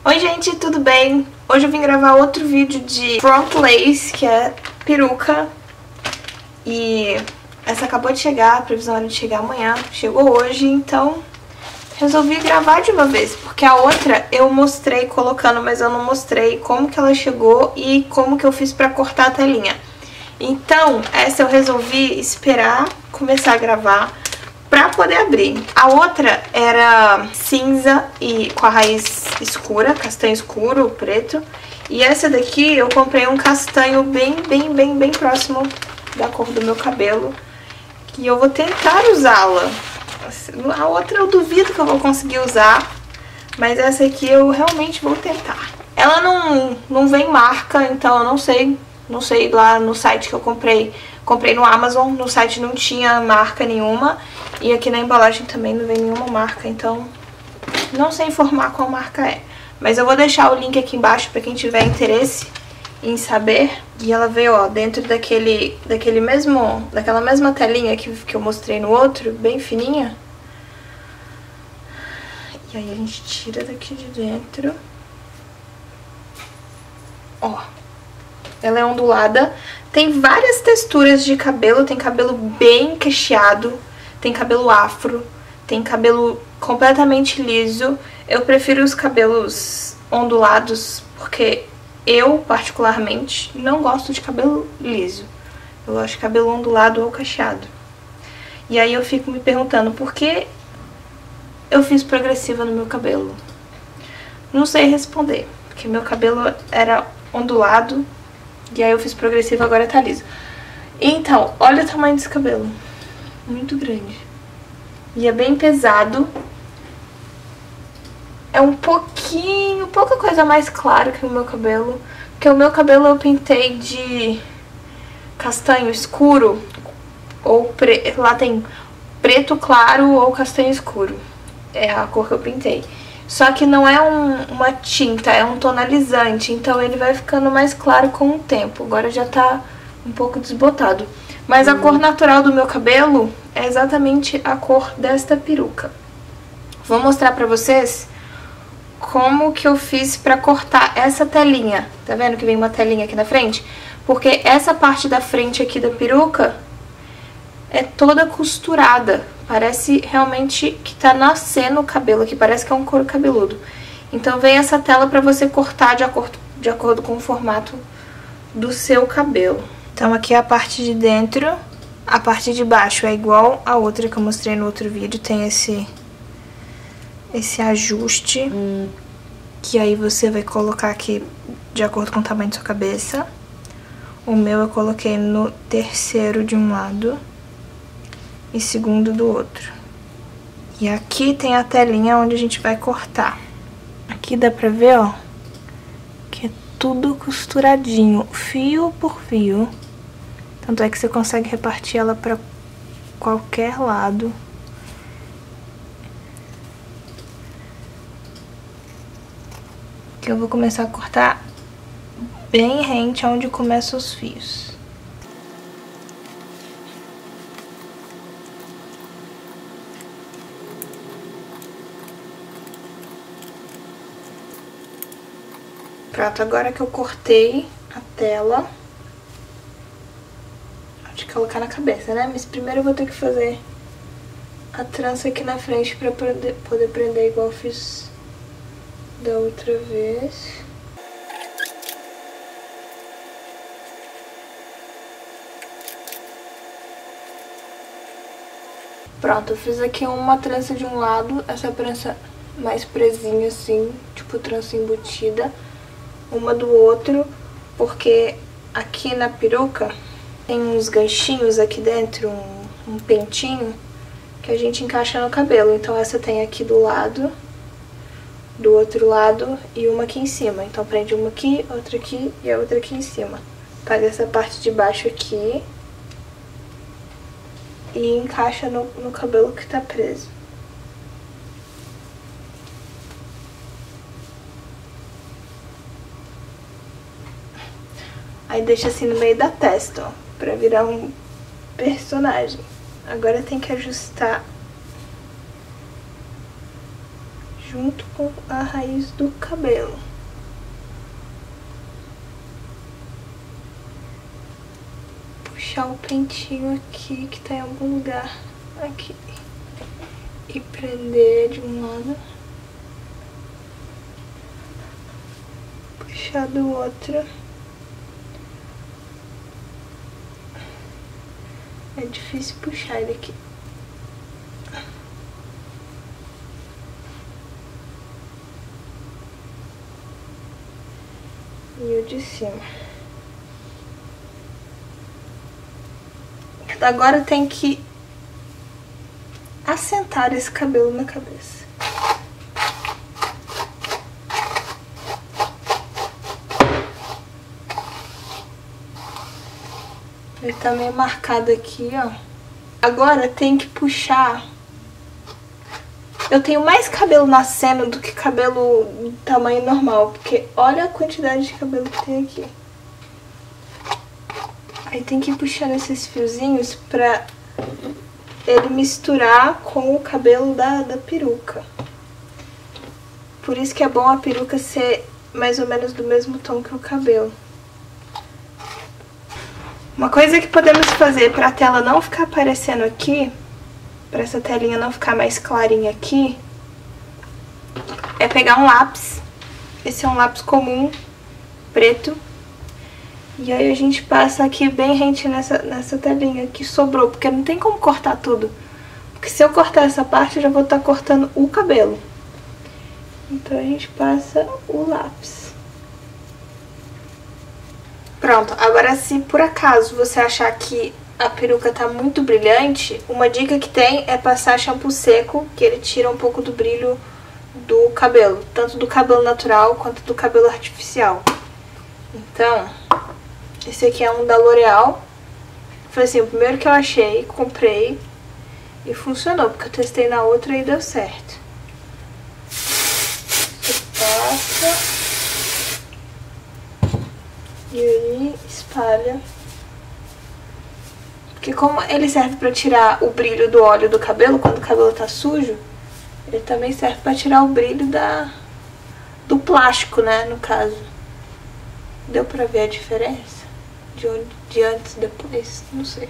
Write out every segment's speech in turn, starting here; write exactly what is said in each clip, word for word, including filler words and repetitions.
Oi gente, tudo bem? Hoje eu vim gravar outro vídeo de front lace, que é peruca. E essa acabou de chegar, a previsão era de chegar amanhã, chegou hoje, então resolvi gravar de uma vez. Porque a outra eu mostrei colocando, mas eu não mostrei como que ela chegou e como que eu fiz pra cortar a telinha. Então, essa eu resolvi esperar começar a gravar pra poder abrir. A outra era cinza e com a raiz escura, castanho escuro, preto. E essa daqui eu comprei um castanho bem, bem, bem, bem próximo da cor do meu cabelo. Que eu vou tentar usá-la. A outra eu duvido que eu vou conseguir usar, mas essa aqui eu realmente vou tentar. Ela não, não vem marca, então eu não sei, não sei lá no site que eu comprei. Comprei no Amazon, no site não tinha marca nenhuma. E aqui na embalagem também não vem nenhuma marca, então não sei informar qual marca é. Mas eu vou deixar o link aqui embaixo pra quem tiver interesse em saber. E ela veio, ó, dentro daquele, daquele mesmo, daquela mesma telinha que, que eu mostrei no outro, bem fininha. E aí a gente tira daqui de dentro. Ó, ela é ondulada. Tem várias texturas de cabelo, tem cabelo bem cacheado. Tem cabelo afro, tem cabelo completamente liso. Eu prefiro os cabelos ondulados porque eu, particularmente, não gosto de cabelo liso. Eu gosto de cabelo ondulado ou cacheado. E aí eu fico me perguntando por que eu fiz progressiva no meu cabelo. Não sei responder, porque meu cabelo era ondulado e aí eu fiz progressiva, agora tá liso. Então, olha o tamanho desse cabelo. Muito grande. E é bem pesado. É um pouquinho, pouca coisa mais clara que o meu cabelo. Porque o meu cabelo eu pintei de castanho escuro. Ou pre... lá tem preto claro ou castanho escuro. É a cor que eu pintei. Só que não é um, uma tinta, é um tonalizante. Então ele vai ficando mais claro com o tempo. Agora já tá um pouco desbotado. Mas a cor natural do meu cabelo é exatamente a cor desta peruca. Vou mostrar pra vocês como que eu fiz pra cortar essa telinha. Tá vendo que vem uma telinha aqui na frente? Porque essa parte da frente aqui da peruca é toda costurada. Parece realmente que tá nascendo o cabelo aqui, parece que é um couro cabeludo. Então vem essa tela pra você cortar de acordo, de acordo com o formato do seu cabelo. Então aqui é a parte de dentro, a parte de baixo é igual a outra que eu mostrei no outro vídeo, tem esse, esse ajuste, hum. que aí você vai colocar aqui de acordo com o tamanho da sua cabeça. O meu eu coloquei no terceiro de um lado e segundo do outro. E aqui tem a telinha onde a gente vai cortar. Aqui dá pra ver, ó, que é tudo costuradinho, fio por fio. Tanto é que você consegue repartir ela pra qualquer lado. Que eu vou começar a cortar bem rente onde começam os fios. Pronto, agora que eu cortei a tela, de colocar na cabeça, né? Mas primeiro eu vou ter que fazer a trança aqui na frente pra poder, poder prender igual eu fiz da outra vez. Pronto, eu fiz aqui uma trança de um lado, essa trança mais presinha assim, tipo trança embutida. Uma do outro, porque aqui na peruca tem uns ganchinhos aqui dentro, um, um pentinho, que a gente encaixa no cabelo. Então essa tem aqui do lado, do outro lado e uma aqui em cima. Então prende uma aqui, outra aqui e a outra aqui em cima. Pega essa parte de baixo aqui e encaixa no, no cabelo que tá preso. Aí deixa assim no meio da testa, ó, pra virar um personagem. Agora tem que ajustar junto com a raiz do cabelo. Puxar o pentinho aqui, que tá em algum lugar aqui. E prender de um lado. Puxar do outro. É difícil puxar ele aqui. E o de cima. Agora tem que assentar esse cabelo na cabeça. Ele tá meio marcado aqui, ó. Agora tem que puxar. Eu tenho mais cabelo nascendo do que cabelo do tamanho normal, porque olha a quantidade de cabelo que tem aqui. Aí tem que ir puxando esses fiozinhos pra ele misturar com o cabelo da, da peruca. Por isso que é bom a peruca ser mais ou menos do mesmo tom que o cabelo. Uma coisa que podemos fazer pra tela não ficar aparecendo aqui, pra essa telinha não ficar mais clarinha aqui, é pegar um lápis. Esse é um lápis comum, preto. E aí a gente passa aqui bem rente nessa, nessa telinha que sobrou, porque não tem como cortar tudo. Porque se eu cortar essa parte, eu já vou estar cortando o cabelo. Então a gente passa o lápis. Pronto, agora se por acaso você achar que a peruca tá muito brilhante, uma dica que tem é passar shampoo seco, que ele tira um pouco do brilho do cabelo. Tanto do cabelo natural quanto do cabelo artificial. Então... esse aqui é um da L'Oreal. Foi assim, o primeiro que eu achei, comprei e funcionou, porque eu testei na outra e deu certo. Você passa e aí espalha. Porque como ele serve pra tirar o brilho do óleo do cabelo quando o cabelo tá sujo, ele também serve pra tirar o brilho da, do plástico, né, no caso. Deu pra ver a diferença? De, onde, de antes e depois, não sei.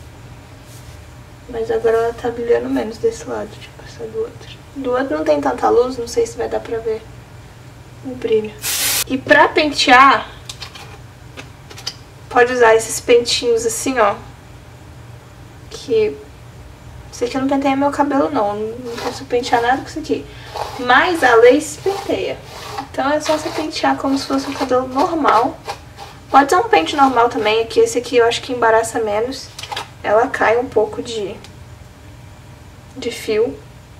Mas agora ela tá brilhando menos desse lado, deixa eu passar do outro. Do outro não tem tanta luz, não sei se vai dar pra ver o brilho. E pra pentear, pode usar esses pentinhos assim, ó. Que... esse aqui eu não penteia meu cabelo não, não posso pentear nada com isso aqui. Mas a lace penteia. Então é só você pentear como se fosse um cabelo normal. Pode ser um pente normal também, aqui esse aqui eu acho que embaraça menos. Ela cai um pouco de, de fio.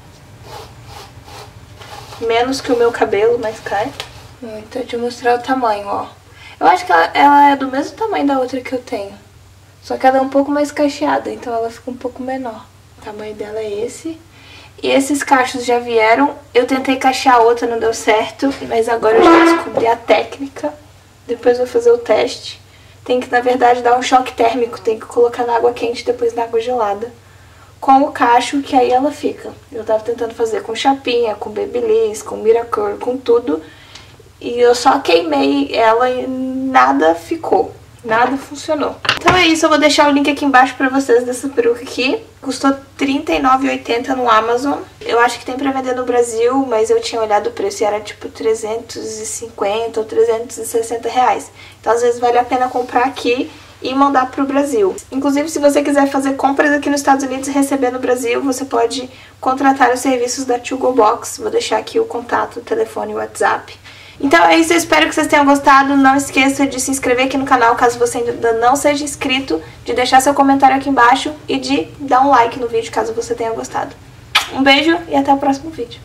Menos que o meu cabelo, mas cai. Então deixa eu mostrar o tamanho, ó. Eu acho que ela, ela é do mesmo tamanho da outra que eu tenho. Só que ela é um pouco mais cacheada, então ela fica um pouco menor. O tamanho dela é esse. E esses cachos já vieram. Eu tentei cachear a outra, não deu certo. Mas agora eu já descobri a técnica. Depois vou fazer o teste. Tem que, na verdade, dar um choque térmico. Tem que colocar na água quente, depois na água gelada. Com o cacho, que aí ela fica. Eu tava tentando fazer com chapinha, com babyliss, com Miracle, com tudo. E eu só queimei ela e nada ficou. Nada funcionou. Então é isso, eu vou deixar o link aqui embaixo pra vocês dessa peruca aqui. Custou trinta e nove reais e oitenta centavos no Amazon. Eu acho que tem pra vender no Brasil, mas eu tinha olhado o preço e era tipo trezentos e cinquenta ou trezentos e sessenta reais. Então às vezes vale a pena comprar aqui e mandar pro Brasil. Inclusive, se você quiser fazer compras aqui nos Estados Unidos e receber no Brasil, você pode contratar os serviços da To Go Box. Vou deixar aqui o contato, o telefone e o WhatsApp. Então é isso, eu espero que vocês tenham gostado. Não esqueça de se inscrever aqui no canal caso você ainda não seja inscrito, de deixar seu comentário aqui embaixo e de dar um like no vídeo caso você tenha gostado. Um beijo e até o próximo vídeo.